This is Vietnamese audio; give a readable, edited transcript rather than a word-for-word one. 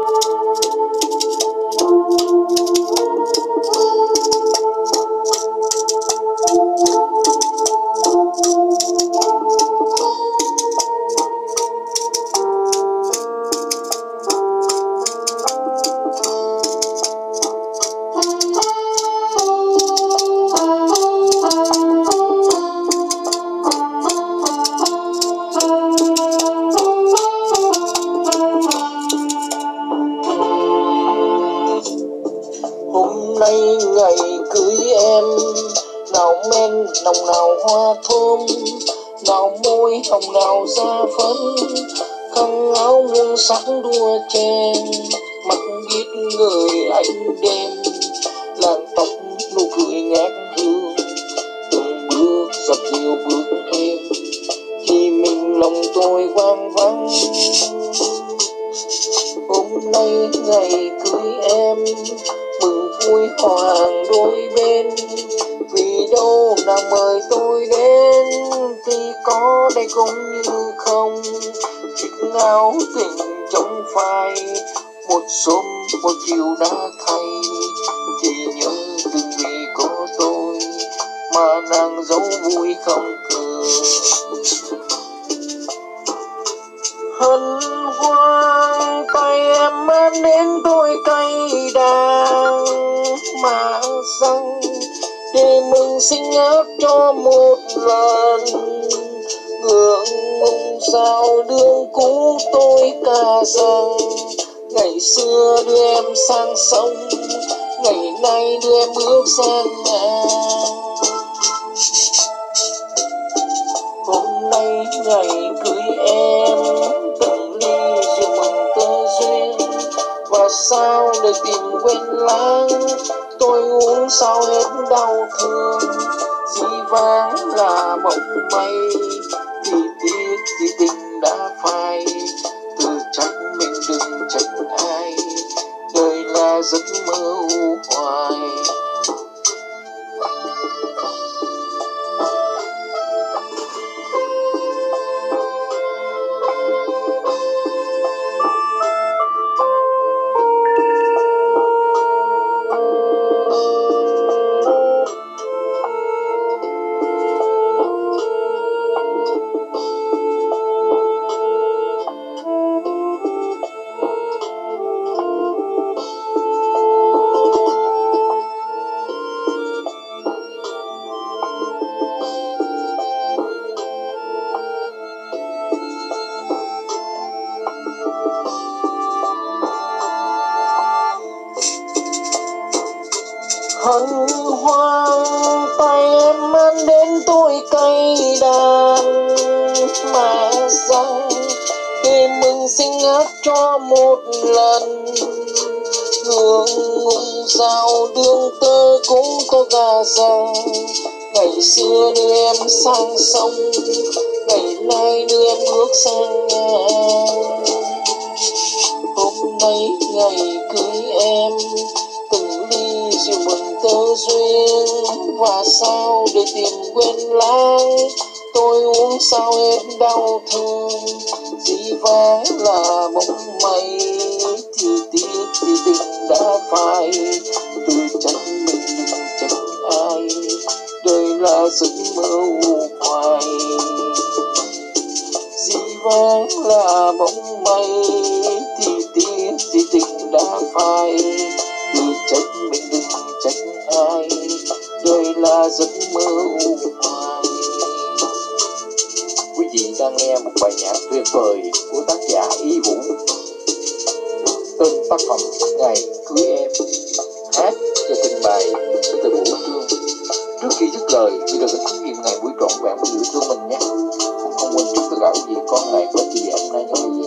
Hôm nay ngày cưới em, nào men nồng nào hoa thơm, nào môi hồng nào da phấn, khăn áo muôn sắc đua chen, mặt biết người anh đêm, làn tóc nụ cười ngát hương, từng bước dập dìu bước em, khi mình lòng tôi hoang vắng. Hôm nay ngày cưới em, mừng vui hoàng đôi bên, vì đâu nàng mời tôi đến, thì có đây cũng như không, chiếc áo tình trong phai, một sớm một chiều đã thay, chỉ nhớ từng vì có tôi mà nàng dấu vui không cười. Hân hoan tay em mang đến tôi cây đàn mà răng, để mừng sinh áp cho một lần, ngượng ngùng sao đường cũ tôi ca rằng, ngày xưa đưa em sang sông, ngày nay đưa em bước sang ngang. Hôm nay ngày cưới em, từng ly rượu mừng tơ duyên, và sao để tìm quên lãng, tôi uống sao hết đau thương, dĩ vãng là mộng mây, thì tiếc thì tình đã phai, từ trách mình đừng trách ai, đời là giấc mơ u hoài. Hân hoan tay em mang đến tôi cây đàn mà răng, để mừng sinh áp cho một lần, ngượng ngùng sao đường tơ cũng có gà rằng, ngày xưa đưa em sang sông, ngày nay đưa em bước sang ngang. Hôm nay ngày cưới em, từng ly rượu mừng tơ duyên, và sao để tìm quên lãng, tôi uống sao hết đau thương, dĩ vãng là mộng mây, thì tiếc thì tình đã phai, từ trách mình đừng trách ai, đời là giấc mơ u hoài. Dĩ vãng là mộng mây, thì tiếc thì tình đã phai, từ trách mình đừng trách ai, đời là giấc mơ u hoài. Quý vị đang nghe một bài nhạc tuyệt vời của tác giả Ý Vũ. Tên tác phẩm Ngày Cưới Em, hát và trình bày từ Vũ Trương. Trước khi dứt lời, quý đừng kính niệm ngày buổi trọn vẹn của Vũ Trương mình nhé. Không quên chúc tất cả quý vị có ngày có chị em nay